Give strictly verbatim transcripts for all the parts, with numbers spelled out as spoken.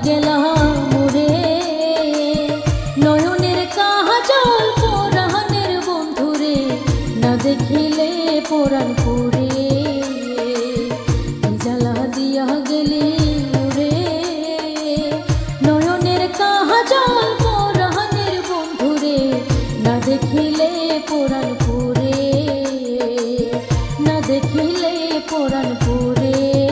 গেলাম রে নয়নের কাজল পরাণের বন্ধুরে না দেখিলে পরাণ পুরে জ্বালা দিয়া গেলি রে নয়নের কাজল পরাণের বন্ধুরে না দেখিলে পরাণ পুরে না দেখিলে পরাণ পুরে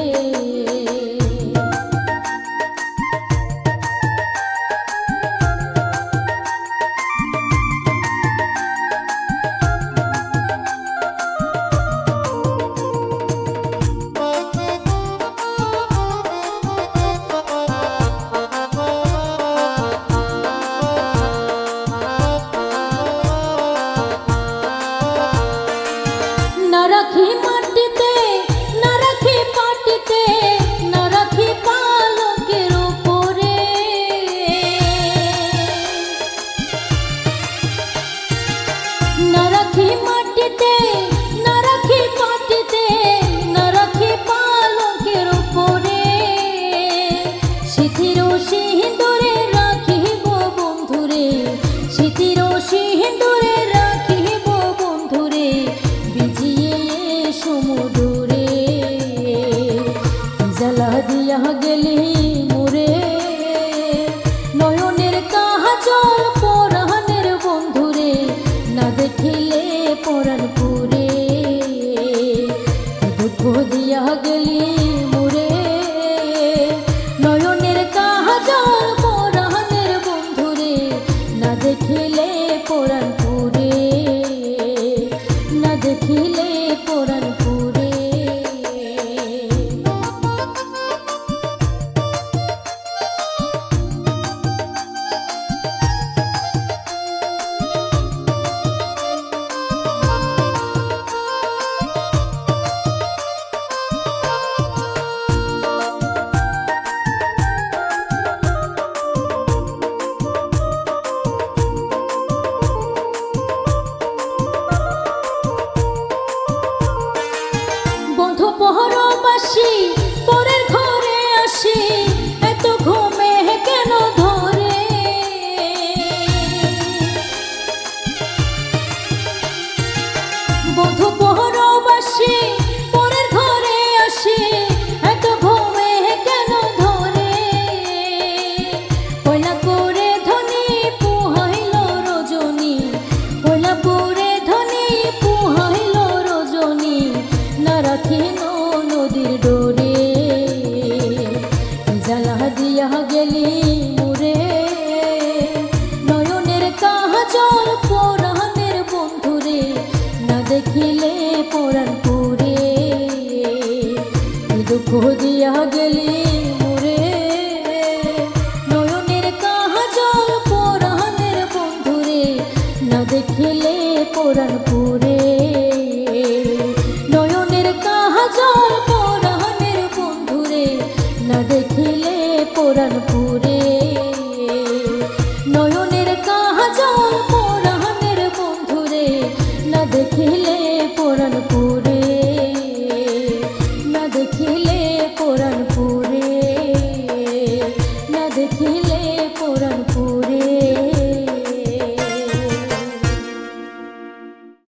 না রাখি মাটিতে না রাখি পাটিতে না রাখি পালকের উপরে না রাখি মাটিতে না রাখি পাটিতে না রাখি পালকের উপরে সিঁথির সিঁদুরে রাখিব বন্ধুরে সিঁথির সিঁদুরে রাখিব বন্ধুরে বিজিয়ে সমুদরে জ্বালা দিয়া গেলি মোরে নয়নের কাজল পরাণের বন্ধুরে না দেখিলে পরাণ পুরে দুঃখ দিয়া গেলি মোরে নয়নের কাজল পরাণের বন্ধুরে না দেখিলে পরাণ পুরে না দেখিলে পরাণ পুরে বন্ধু পহরবাসী পরের ঘরে আসি এত ঘুমে কেন ধরে বন্ধু পহরবাসী পরের ঘরে আসি এত ঘুমে কেন ধরে পয়লা করে ধনী পুহাইল রজনী পয়লা করে ধনী পুহাইল রজনী না রাখিল নদীর ডোরে জ্বালা দিয়া গেলি মোরে নয়নের কাজল পরাণের বন্ধুরে না দেখিলে পরাণ পুরে দুঃখ দিয়া গেলি মোরে নয়নের কাজল পরাণের বন্ধুরে না দেখিলে পরাণ পুরে নয়নের কাজল পরাণের বন্ধুরে না দেখিলে পরাণ পুরে নয়নের কাজল পরাণের বন্ধুরে না দেখিলে পরাণ পুরে না দেখিলে পরাণ পুরে না দেখিলে পরাণ পুরে।